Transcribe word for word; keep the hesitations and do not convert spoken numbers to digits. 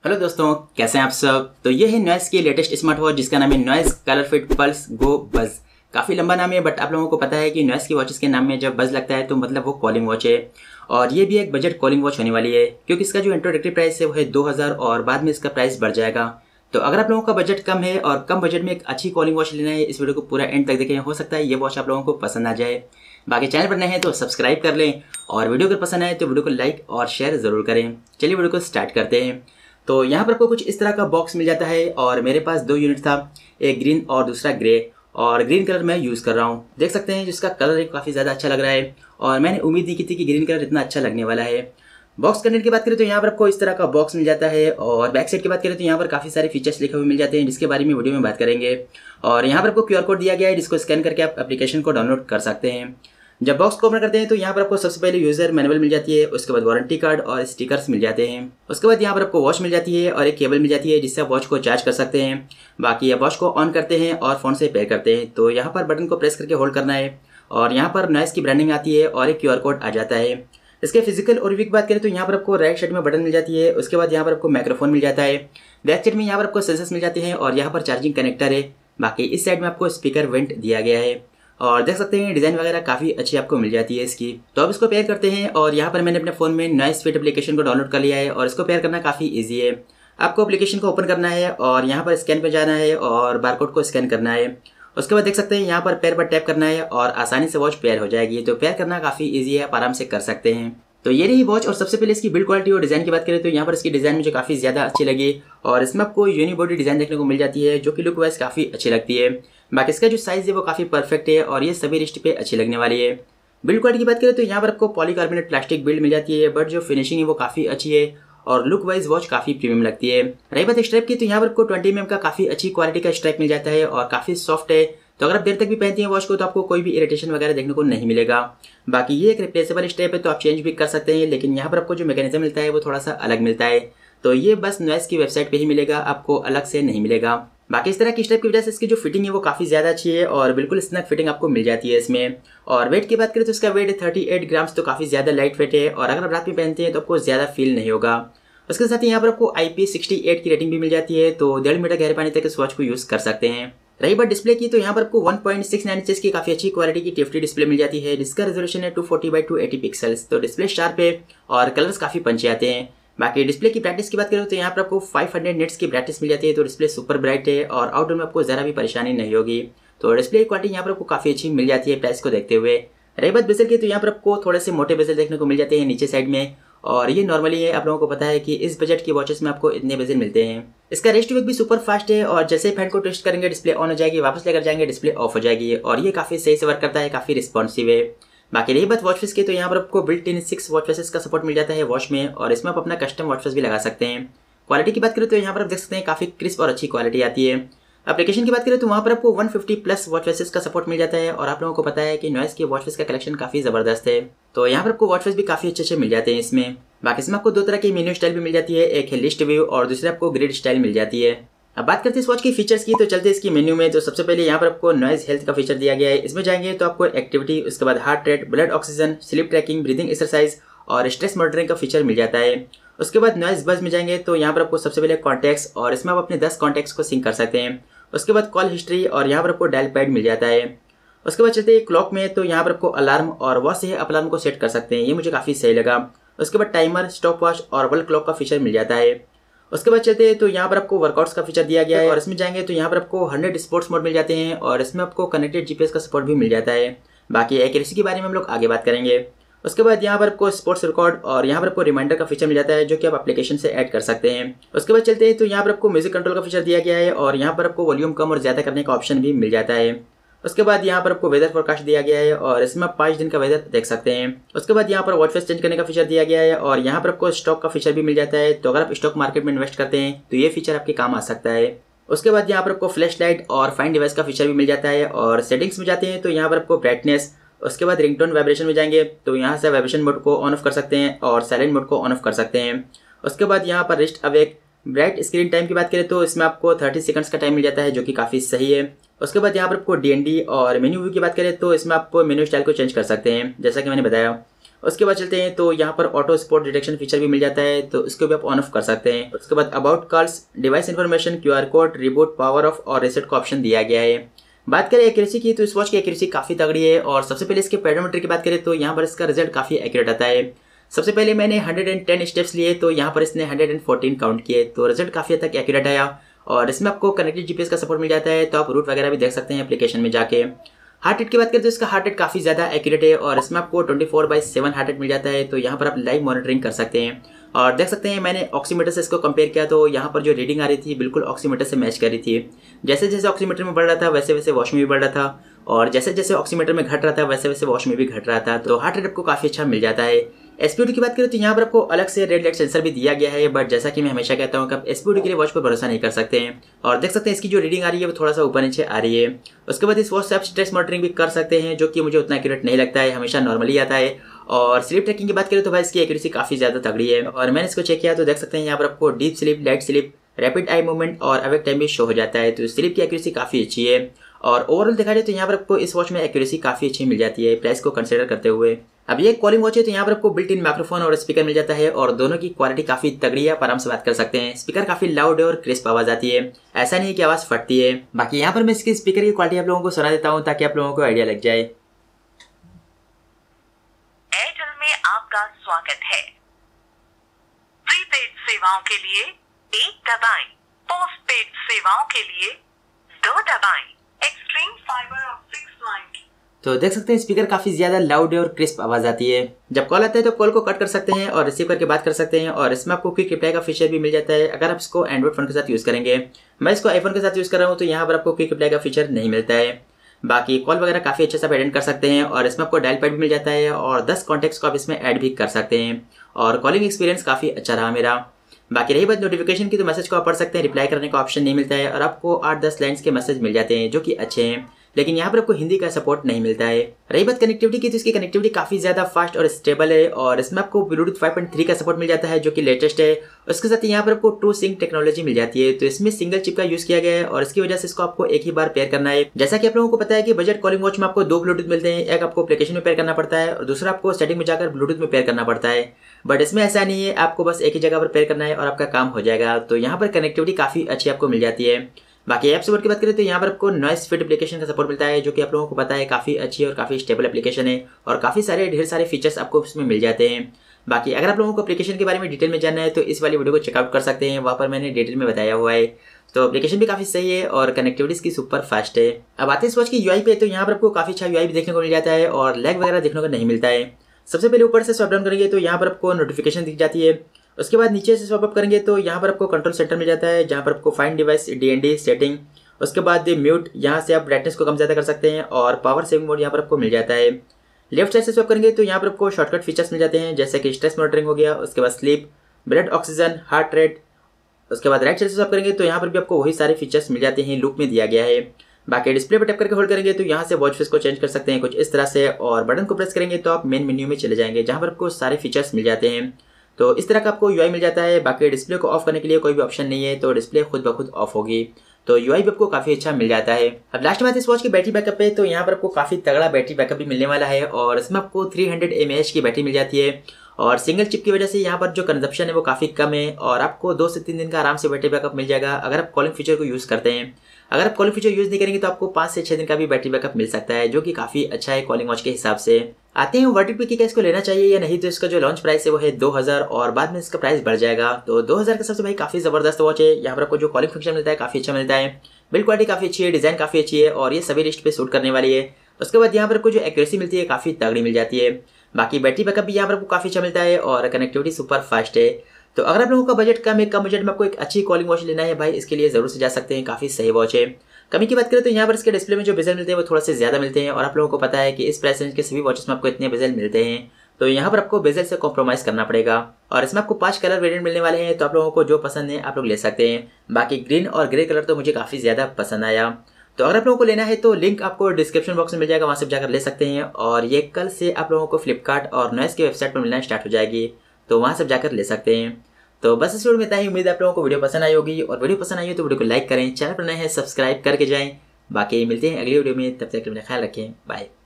Hello दोस्तों, कैसे हैं आप सब। तो ये है नॉइस की लेटेस्ट स्मार्ट वॉच जिसका नाम है Noise colour fit pulse go buzz. काफ़ी लंबा नाम है बट आप लोगों को पता है कि नॉइस की वॉचेस के नाम में जब बज लगता है तो मतलब वो कॉलिंग वॉच है। और ये भी एक बजट कॉलिंग वॉच होने वाली है क्योंकि इसका जो इंट्रोडक्टरी प्राइस है वो है दो हज़ार और बाद में इसका प्राइस बढ़ जाएगा। तो अगर आप लोगों का बजट कम है और कम बजट में एक अच्छी कॉलिंग वॉच लेना है, इस वीडियो को पूरा एंड तक देखें, हो सकता है ये वॉच आप लोगों को पसंद आ जाए। बाकी चैनल पर नए हैं तो सब्सक्राइब कर लें और वीडियो अगर पसंद आए तो वीडियो को लाइक और शेयर ज़रूर करें। चलिए वीडियो को स्टार्ट करते हैं। तो यहाँ पर आपको कुछ इस तरह का बॉक्स मिल जाता है और मेरे पास दो यूनिट था, एक ग्रीन और दूसरा ग्रे। और ग्रीन कलर मैं यूज़ कर रहा हूँ, देख सकते हैं जिसका कलर काफ़ी ज़्यादा अच्छा लग रहा है और मैंने उम्मीद नहीं की थी कि ग्रीन कलर इतना अच्छा लगने वाला है। बॉक्स कंटेंट की बात करें तो यहाँ पर आपको इस तरह का बॉक्स मिल जाता है और बैक साइड की बात करें तो यहाँ पर काफ़ी सारे फीचर्स लिखे हुए मिल जाते हैं जिसके बारे में वीडियो में बात करेंगे। और यहाँ पर आपको क्यूआर कोड दिया गया है जिसको स्कैन करके आप एप्लीकेशन को डाउनलोड कर सकते हैं। जब बॉक्स को ओपन करते हैं तो यहाँ पर आपको सबसे पहले यूजर मैनुअल मिल जाती है, उसके बाद वारंटी कार्ड और स्टिकर्स मिल जाते हैं। उसके बाद यहाँ पर आपको वॉच मिल जाती है और एक केबल मिल जाती है जिससे आप वॉच को चार्ज कर सकते हैं। बाकी आप वॉच को ऑन करते हैं और फोन से पेयर करते हैं तो यहाँ पर बटन को प्रेस करके होल्ड करना है और यहाँ पर नॉइस की ब्रांडिंग आती है और एक क्यूआर कोड आ जाता है। इसके फिजिकल ओवरव्यू की बात करें तो यहाँ पर आपको राइट साइड में बटन मिल जाती है, उसके बाद यहाँ पर आपको माइक्रोफोन मिल जाता है। बैक साइड में यहाँ पर आपको सेंसर्स मिल जाते हैं और यहाँ पर चार्जिंग कनेक्टर है। बाकी इस साइड में आपको स्पीकर वेंट दिया गया है और देख सकते हैं डिज़ाइन वगैरह काफ़ी अच्छी आपको मिल जाती है इसकी। तो अब इसको पेयर करते हैं और यहाँ पर मैंने अपने फ़ोन में नॉइस फिट एप्लीकेशन को डाउनलोड कर लिया है और इसको पेयर करना काफ़ी इजी है। आपको एप्लीकेशन को ओपन करना है और यहाँ पर स्कैन पे जाना है और बारकोड को स्कैन करना है। उसके बाद देख सकते हैं यहाँ पर पेयर पर टैप करना है और आसानी से वॉच पेयर हो जाएगी। तो पेयर करना काफ़ी ईजी है, आप आराम से कर सकते हैं। तो ये रही वॉच। और सबसे पहले इसकी बिल्ड क्वालिटी और डिज़ाइन की बात करें तो यहाँ पर इसकी डिज़ाइन मुझे काफ़ी ज़्यादा अच्छी लगी और इसमें आपको यूनिबॉडी डिज़ाइन देखने को मिल जाती है जो कि लुक वाइज काफ़ी अच्छी लगती है। बाकी इसका जो साइज़ है वो काफ़ी परफेक्ट है और ये सभी रिस्ट पे अच्छी लगने वाली है। बिल्ड क्वालिटी की बात करें तो यहाँ पर आपको पॉलीकार्बोनेट प्लास्टिक बिल्ड मिल जाती है बट जो फिनिशिंग है वो काफ़ी अच्छी है और लुक वाइज वॉच काफ़ी प्रीमियम लगती है। रही बात स्ट्रैप की तो यहाँ पर आपको ट्वेंटी एम एम का काफ़ी अच्छी क्वालिटी का स्ट्रैप मिल जाता है और काफ़ी सॉफ्ट है। तो अगर आप देर तक भी पहनती हैं वॉच को तो आपको कोई भी इरिटेशन वगैरह देखने को नहीं मिलेगा। बाकी ये एक रिप्लेसेबल स्ट्रैप है तो आप चेंज भी कर सकते हैं, लेकिन यहाँ पर आपको जो मैकेनिज्म मिलता है वो थोड़ा सा अलग मिलता है। तो ये बस नॉइस की वेबसाइट पे ही मिलेगा, आपको अलग से नहीं मिलेगा। बाकी इस तरह की स्ट्रैप की वजह से इसकी जो फिटिंग है वो काफ़ी ज़्यादा अच्छी है और बिल्कुल स्नैक फिटिंग आपको मिल जाती है इसमें। और वेट की बात करें तो इसका वेट है थर्टी एट ग्राम्स, तो काफ़ी ज़्यादा लाइट वेट है और अगर आप रात में पहनते हैं तो आपको ज़्यादा फील नहीं होगा। उसके साथ ही यहाँ पर आपको आई पी सिक्सटी एट की रेटिंग भी मिल जाती है, तो डेढ़ मीटर गहरे पानी तक इस वॉच को यूज़ कर सकते हैं। रही बात डिस्प्ले की तो यहाँ पर आपको one point six nine inches की काफ़ी अच्छी क्वालिटी की टीएफटी डिस्प्ले मिल जाती है जिसका रेजोल्यूशन है two forty by two eighty pixels. तो डिस्प्ले शार्प है और कलर्स काफ़ी पंचे आते हैं। बाकी डिस्प्ले की ब्राइटनेस की बात करें तो यहाँ पर आपको फाइव हंड्रेड निट्स की ब्राइटनेस मिल जाती है, तो डिस्प्ले सुपर ब्राइट है और आउटडोर में आपको ज़रा भी परेशानी नहीं होगी। तो डिस्प्ले की क्वालिटी यहाँ पर आपको काफ़ी अच्छी मिल जाती है प्राइस को देखते हुए। रही बात बेजल की तो यहाँ पर आपको थोड़े से मोटे बेजल देखने को मिल जाते हैं नीचे साइड में और ये नॉर्मली है, आप लोगों को पता है कि इस बजट की वॉचेस में आपको इतने बेजल मिलते हैं। इसका रेस्ट वेक भी सुपर फास्ट है और जैसे ही फैन को ट्विस्ट करेंगे डिस्प्ले ऑन हो जाएगी, वापस लेकर जाएंगे डिस्प्ले ऑफ हो जाएगी और ये काफ़ी सही से वर्क करता है, काफ़ी रिस्पॉन्सिव है। बाकी रही बात वॉच फेस की तो यहाँ पर आपको built in six watch faces का सपोर्ट मिल जाता है वॉच में और इसमें आप अपना कस्टम वॉच फेस भी लगा सकते हैं। क्वालिटी की बात करें तो यहाँ पर आप देख सकते हैं काफ़ी क्रिस्प और अच्छी क्वालिटी आती है। एप्लीकेशन की बात करें तो वहाँ पर आपको one fifty plus watch faces का सपोर्ट मिल जाता है और आप लोगों को पता है कि नॉइस की वॉच फेस का कलेक्शन काफ़ी ज़बरदस्त है, तो यहाँ पर आपको वॉच फेस भी काफ़ी अच्छे अच्छे मिल जाते हैं इसमें। बाकी इसमें आपको दो तरह की मेन्यू स्टाइल भी मिल जाती है, एक है लिस्ट व्यू और दूसरे आपको ग्रिड स्टाइल मिल जाती है। अब बात करते हैं इस वॉच की फीचर्स की, तो चलते हैं इसकी मेन्यू में। तो सबसे पहले यहाँ पर आपको नॉइस हेल्थ का फीचर दिया गया है, इसमें जाएंगे तो आपको एक्टिविटी, उसके बाद heart rate, blood oxygen, sleep tracking, breathing exercise और स्ट्रेस मॉनिटरिंग का फीचर मिल जाता है। उसके बाद नॉइस बज में जाएंगे तो यहाँ पर आपको सबसे पहले कॉन्टैक्ट्स और इसमें आप अपने दस कॉन्टैक्ट्स को सिंक कर सकते हैं। उसके बाद कॉल हिस्ट्री और यहाँ पर आपको डायल पैड मिल जाता है। उसके बाद चलते हैं क्लॉक में, तो यहाँ पर आपको अलार्म और वॉच से आप अलार्म को सेट कर सकते हैं, ये मुझे काफ़ी सही लगा। उसके बाद टाइमर, स्टॉप वॉच और वर्ल्ड क्लॉक का फीचर मिल जाता है। उसके बाद चलते हैं तो यहाँ पर आपको वर्कआउट्स का फीचर दिया गया है और इसमें जाएंगे तो यहाँ पर आपको हंड्रेड स्पोर्ट्स मोड मिल जाते हैं और इसमें आपको कनेक्टेड जीपीएस का सपोर्ट भी मिल जाता है। बाकी एक्यूरेसी के बारे में हम लोग आगे बात करेंगे। उसके बाद यहाँ पर आपको स्पोर्ट्स रिकॉर्ड और यहाँ पर आपको रिमाइंडर का फीचर मिल जाता है जो कि आप एप्लीकेशन से ऐड कर सकते हैं। उसके बाद चलते हैं तो यहाँ पर आपको म्यूजिक कंट्रोल का फीचर दिया गया है और यहाँ पर आपको वॉल्यूम कम और ज़्यादा करने का ऑप्शन भी मिल जाता है। उसके बाद यहाँ पर आपको वेदर फोरकास्ट दिया गया है और इसमें आप पाँच दिन का वेदर देख सकते हैं। उसके बाद यहाँ पर वॉच फेस चेंज करने का फीचर दिया गया है और यहाँ पर आपको स्टॉक का फीचर भी मिल जाता है, तो अगर आप स्टॉक मार्केट में इन्वेस्ट करते हैं तो ये फीचर आपके काम आ सकता है। उसके बाद यहाँ पर आपको फ्लैश लाइट और फाइंड डिवाइस का फीचर भी मिल जाता है और सेटिंग्स में जाते हैं तो यहाँ पर आपको ब्राइटनेस, उसके बाद रिंगटोन वाइब्रेशन में जाएंगे तो यहाँ से वाइब्रेशन मोड को ऑन ऑफ कर सकते हैं और साइलेंट मोड को ऑन ऑफ कर सकते हैं। उसके बाद यहाँ पर wrist awake, bright screen time की बात करें तो इसमें आपको थर्टी सेकंड्स का टाइम मिल जाता है जो कि काफ़ी सही है। उसके बाद यहाँ पर आपको डी एन डी और मेन्यू व्यू की बात करें तो इसमें आप मेन्यू स्टाइल को चेंज कर सकते हैं जैसा कि मैंने बताया। उसके बाद चलते हैं तो यहाँ पर ऑटो स्पॉट डिटेक्शन फीचर भी मिल जाता है, तो इसको भी आप ऑन ऑफ कर सकते हैं। उसके बाद about calls, device information, Q R code, reboot, power off और रीसेट का ऑप्शन दिया गया है। बात करें एक्यूरेसी की तो इस वॉच की एक्यूरेसी काफ़ी तगड़ी है। और सबसे पहले इसके पेडोमीटर की बात करें तो यहाँ पर इसका रिजल्ट काफ़ी एक्यूरेट आता है। सबसे पहले मैंने वन हंड्रेड टेन स्टेप्स लिए तो यहाँ पर इसने वन हंड्रेड फोर्टीन काउंट किए, तो रिजल्ट काफ़ी हद तक एक्यूरेट आया। और इसमें आपको कनेक्टेड जीपीएस का सपोर्ट मिल जाता है, तो आप रूट वगैरह भी देख सकते हैं एप्लीकेशन में जाके। हार्ट रेट की बात करें तो इसका हार्ट रेट काफ़ी ज़्यादा एक्यूरेट है और इसमें आपको twenty four by seven heart rate मिल जाता है, तो यहाँ पर आप लाइव मॉनिटरिंग कर सकते हैं। और देख सकते हैं मैंने ऑक्सीमीटर से इसको कंपेयर किया तो यहाँ पर जो रीडिंग आ रही थी बिल्कुल ऑक्सीमीटर से मैच कर रही थी। जैसे जैसे ऑक्सीमीटर में बढ़ रहा था वैसे वैसे वॉच में भी बढ़ रहा था, और जैसे जैसे ऑक्सीमीटर में घट रहा था वैसे वैसे वॉच में भी घट रहा था, तो हार्ट रेट आपको काफ़ी अच्छा मिल जाता है। एसपीडी की बात करें तो यहाँ पर आपको अलग से रेड लाइट सेंसर भी दिया गया है, बट जैसा कि मैं हमेशा कहता हूँ कि आप एसपीडी के लिए वॉच पर भरोसा नहीं कर सकते हैं। और देख सकते हैं इसकी जो रीडिंग आ रही है वो थोड़ा सा ऊपर नीचे आ रही है। उसके बाद इस वॉच से आप स्ट्रेस मॉनिटरिंग भी कर सकते हैं, जो कि मुझे उतना एक्यूरेट नहीं लगता है, हमेशा नॉर्मली आता है। और स्लीप ट्रैकिंग की बात करें तो भाई इसकी एक्यूरेसी काफ़ी ज़्यादा तगड़ी है, और मैंने इसको चेक किया तो देख सकते हैं यहाँ पर आपको deep sleep, light sleep, rapid eye movement और अवेक टाइम भी शो हो जाता है, तो स्लीप की एक्यूरेसी काफ़ी अच्छी है। और ओवरऑल देखा जाए तो यहाँ पर आपको इस वॉच में एक्यूरेसी काफ़ी अच्छी मिल जाती है प्राइस को कंसिडर करते हुए। अब ये कॉलिंग वॉच है तो यहाँ पर आपको बिल्ट इन माइक्रोफोन और स्पीकर मिल जाता है, और दोनों की क्वालिटी काफ़ी तगड़ी है, आप आराम से बात कर सकते हैं। स्पीकर काफ़ी लाउड है और क्रिस्प आवाज़ आती है, ऐसा नहीं है कि आवाज़ फटती है। बाकी यहाँ पर मैं इसकी स्पीकर की क्वालिटी आप लोगों को सुना देता हूँ ताकि आप लोगों को आइडिया लग जाए। एयरटेल में आपका स्वागत है। प्रीपेड सेवाओं के लिए एक दबाएं, पोस्टपेड सेवाओं के लिए दो दबाएं। Extreme fibre optics line. तो देख सकते हैं स्पीकर काफ़ी ज़्यादा लाउड है और क्रिस्प आवाज़ आती है। जब कॉल आता है तो कॉल को कट कर सकते हैं और रिसीव करके बात कर सकते हैं, और इसमें आपको क्विक रिप्लाई का फीचर भी मिल जाता है अगर आप इसको एंड्रॉइड फोन के साथ यूज़ करेंगे। मैं इसको आईफोन के साथ यूज़ कर रहा हूँ तो यहाँ पर आपको क्विक रिप्लाई का फीचर नहीं मिलता है। बाकी कॉल वगैरह काफ़ी अच्छे से अटेंड कर सकते हैं, और इसमें आपको डायल पैड भी मिल जाता है और दस कॉन्टैक्ट्स को आप इसमें ऐड भी कर सकते हैं, और कॉलिंग एक्सपीरियंस काफ़ी अच्छा रहा मेरा। बाकी रही बात नोटिफिकेशन की तो मैसेज को आप पढ़ सकते हैं, रिप्लाई करने का ऑप्शन नहीं मिलता है, और आपको आठ दस लाइन्स के मैसेज मिल जाते हैं जो कि अच्छे हैं, लेकिन यहाँ पर आपको हिंदी का सपोर्ट नहीं मिलता है। रही बात कनेक्टिविटी की तो इसकी कनेक्टिविटी काफ़ी ज़्यादा फास्ट और स्टेबल है, और इसमें आपको ब्लूटूथ फाइव पॉइंट थ्री का सपोर्ट मिल जाता है जो कि लेटेस्ट है। उसके साथ यहाँ पर आपको ट्रू सिंक टेक्नोलॉजी मिल जाती है, तो इसमें सिंगल चिप का यूज़ किया गया है, और इसकी वजह से इसको आपको एक ही बार पेयर करना है। जैसा कि आप लोगों को पता है कि बजट कॉलिंग वॉच में आपको दो ब्लूटूथ मिलते हैं, एक आपको एप्लीकेशन में पेयर करना पड़ता है और दूसरा आपको सेटिंग में जाकर ब्लूटूथ में पेयर करना पड़ता है। बट इसमें ऐसा नहीं है, आपको बस एक ही जगह पर पेयर करना है और आपका काम हो जाएगा, तो यहाँ पर कनेक्टिविटी काफ़ी अच्छी आपको मिल जाती है। बाकी ऐप सपोर्ट की बात करें तो यहाँ पर आपको नॉइस फिट एप्लीकेशन का सपोर्ट मिलता है, जो कि आप लोगों को पता है काफ़ी अच्छी और काफ़ी स्टेबल एप्लीकेशन है, और काफ़ी सारे ढेर सारे फीचर्स आपको उसमें मिल जाते हैं। बाकी अगर आप लोगों को एप्लीकेशन के बारे में डिटेल में जानना है तो इस वाली वीडियो को चेकआउट कर सकते हैं, वहाँ पर मैंने डिटेल में बताया हुआ है। तो एप्लीकेशन भी काफ़ी सही है और कनेक्टिविटी इसकी सुपर फास्ट है। अब आते हैं इस वॉच की यूआई पे, तो यहाँ पर आपको काफ़ी अच्छा यूआई भी देखने को मिल जाता है और लैग वगैरह देखने को नहीं मिलता है। सबसे पहले ऊपर से स्वाइप डाउन करेंगे तो यहाँ पर आपको नोटिफिकेशन दिख जाती है। उसके बाद नीचे से स्वाइप अप करेंगे तो यहाँ पर आपको कंट्रोल सेंटर मिल जाता है, जहाँ पर आपको find device, D N D setting, उसके बाद म्यूट, यहाँ से आप ब्राइटनेस को कम ज़्यादा कर सकते हैं, और पावर सेविंग मोड यहाँ पर आपको मिल जाता है। लेफ्ट साइड से स्वाइप करेंगे तो यहाँ पर आपको शॉर्टकट फीचर्स मिल जाते हैं, जैसे कि स्ट्रेस मॉनिटरिंग हो गया, उसके बाद sleep, blood oxygen, heart rate. उसके बाद राइट साइड से स्वाइप करेंगे तो यहाँ पर भी आपको वही सारे फीचर्स मिल जाते हैं, लूप में दिया गया है। बाकी डिस्प्ले पर टैप करके होल्ड करेंगे तो यहाँ से वॉच फेस को चेंज कर सकते हैं कुछ इस तरह से, और बटन को प्रेस करेंगे तो आप मेन मेन्यू में चले जाएंगे, जहाँ पर आपको सारे फीचर्स मिल जाते हैं। तो इस तरह का आपको यूआई मिल जाता है। बाकी डिस्प्ले को ऑफ करने के लिए कोई भी ऑप्शन नहीं है, तो डिस्प्ले खुद ब खुद ऑफ होगी, तो यूआई भी आपको काफ़ी अच्छा मिल जाता है। अब लास्ट बात इस वॉच की बैटरी बैकअप है, तो यहाँ पर आपको काफ़ी तगड़ा बैटरी बैकअप भी मिलने वाला है, और इसमें आपको three hundred M A H की बैटरी मिल जाती है, और सिंगल चिप की वजह से यहाँ पर जो कंजप्शन है वो काफ़ी कम है, और आपको दो से तीन दिन का आराम से बैटरी बैकअप मिल जाएगा अगर आप कॉलिंग फीचर को यूज़ करते हैं। अगर आप कॉलिंग फीचर यूज़ नहीं करेंगे तो आपको पाँच से छः दिन का भी बैटरी बैकअप मिल सकता है, जो कि काफ़ी अच्छा है कॉलिंग वॉच के हिसाब से। आते हैं वर्डिक्ट पे कि क्या इसको लेना चाहिए या नहीं, तो इसका जो लॉन्च प्राइस है वो है दो हज़ार, और बाद में इसका प्राइस बढ़ जाएगा। तो दो हज़ार का सबसे भाई काफ़ी ज़बरदस्त वॉच है। यहाँ पर आपको जो कॉलिंग फंक्शन मिलता है काफ़ी अच्छा मिलता है, बिल्ड क्वालिटी काफ़ी अच्छी है, डिज़ाइन काफ़ी अच्छी है, और ये सभी लिस्ट पे सूट करने वाली है। उसके बाद यहाँ पर आपको जो एक्यूरेसी मिलती है काफ़ी तगड़ी मिल जाती है। बाकी बैटरी बैकअप भी यहाँ पर आपको काफ़ी अच्छा मिलता है, और कनेक्टिविटी सुपर फास्ट है। तो अगर आप लोगों का बजट कम है, कम बजट में आपको एक अच्छी कॉलिंग वॉच लेना है भाई, इसके लिए ज़रूर से जा सकते हैं, काफ़ी सही वॉच है। कमी की बात करें तो यहाँ पर इसके डिस्प्ले में जो बेजल मिलते हैं वो थोड़ा से ज़्यादा मिलते हैं, और आप लोगों को पता है कि इस प्राइस रेंज के सभी वॉचेस में आपको इतने बेजल मिलते हैं, तो यहाँ पर आपको बेजल से कॉम्प्रोमाइज़ करना पड़ेगा। और इसमें आपको पांच कलर वेरिएंट मिलने वाले हैं, तो आप लोगों को जो पसंद है आप लोग ले सकते हैं। बाकी ग्रीन और ग्रे कलर तो मुझे काफ़ी ज़्यादा पसंद आया, तो अगर आप लोगों को लेना है तो लिंक आपको डिस्क्रिप्शन बॉक्स में मिल जाएगा, वहाँ से जाकर ले सकते हैं। और ये कल से आप लोगों को फ्लिपकार्ट और नॉइस की वेबसाइट पर मिलना स्टार्ट हो जाएगी, तो वहाँ से जाकर ले सकते हैं। तो बस इस वीडियो में इतना ही। उम्मीद है आप लोगों को वीडियो पसंद आई होगी, और वीडियो पसंद आई हो तो वीडियो को लाइक करें, चैनल पर नए हैं सब्सक्राइब करके जाएं। बाकी मिलते हैं अगली वीडियो में, तब तक अपना ख्याल रखें, बाय।